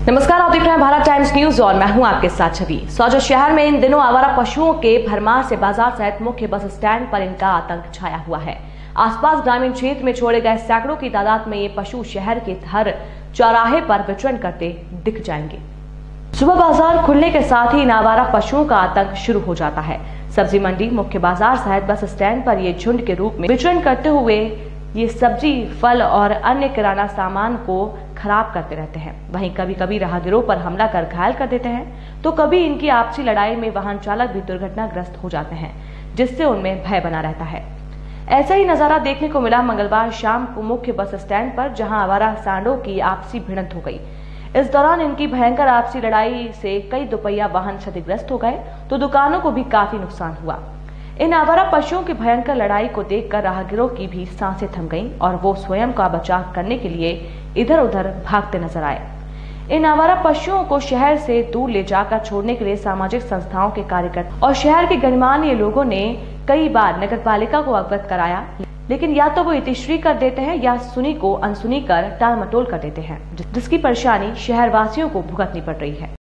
नमस्कार, आप देख रहे हैं भारत टाइम्स न्यूज और मैं हूं आपके साथ छवि। सौजा शहर में इन दिनों आवारा पशुओं के भरमार से बाजार सहित मुख्य बस स्टैंड पर इनका आतंक छाया हुआ है। आसपास ग्रामीण क्षेत्र में छोड़े गए सैकड़ों की तादाद में ये पशु शहर के हर चौराहे पर विचरण करते दिख जाएंगे। सुबह बाजार खुलने के साथ ही इन आवारा पशुओं का आतंक शुरू हो जाता है। सब्जी मंडी, मुख्य बाजार सहित बस स्टैंड पर ये झुंड के रूप में विचरण करते हुए ये सब्जी, फल और अन्य किराना सामान को खराब करते रहते हैं। वहीं कभी कभी राहगीरों पर हमला कर घायल कर देते हैं, तो कभी इनकी आपसी लड़ाई में वाहन चालक भी दुर्घटनाग्रस्त हो जाते हैं, जिससे उनमें भय बना रहता है। ऐसा ही नजारा देखने को मिला मंगलवार शाम को मुख्य बस स्टैंड पर, जहां आवारा सांडों की आपसी भिड़ंत हो गई। इस दौरान इनकी भयंकर आपसी लड़ाई से कई दोपहिया वाहन क्षतिग्रस्त हो गए, तो दुकानों को भी काफी नुकसान हुआ। इन आवारा पशुओं की भयंकर लड़ाई को देखकर राहगीरों की भी सांसें थम गईं और वो स्वयं का बचाव करने के लिए इधर उधर भागते नजर आए। इन आवारा पशुओं को शहर से दूर ले जाकर छोड़ने के लिए सामाजिक संस्थाओं के कार्यकर्ता और शहर के गणमान्य लोगों ने कई बार नगरपालिका को अवगत कराया, लेकिन या तो वो इतिश्री कर देते हैं या सुनी को अनसुनी कर टाल मटोल कर देते हैं, जिसकी परेशानी शहरवासियों को भुगतनी पड़ रही है।